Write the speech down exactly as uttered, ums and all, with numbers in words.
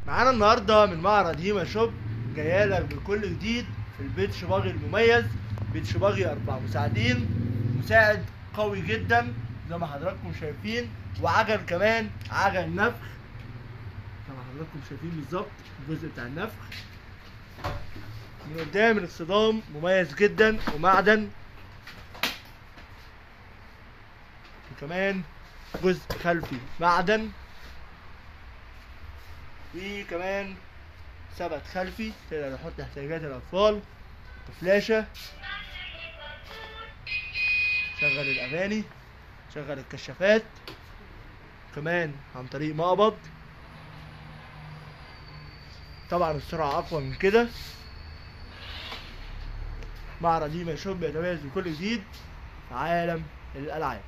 معانا النهارده من معرض هيما شوب جايالك بكل جديد في البيت شباغي المميز. بيت شباغي اربع مساعدين، مساعد قوي جدا زي ما حضراتكم شايفين، وعجل كمان، عجل نفخ زي ما حضراتكم شايفين بالظبط الجزء بتاع النفخ. من قدام الاصطدام مميز جدا ومعدن، وكمان جزء خلفي معدن، وكمان ثبت خلفي تقدر نحط احتياجات الاطفال، وفلاشة شغل الاغاني، شغل الكشافات، كمان عن طريق مقبض. طبعا السرعة اقوى من كده. معرض هيما شوب بيتميز بكل جديد في عالم الالعاب.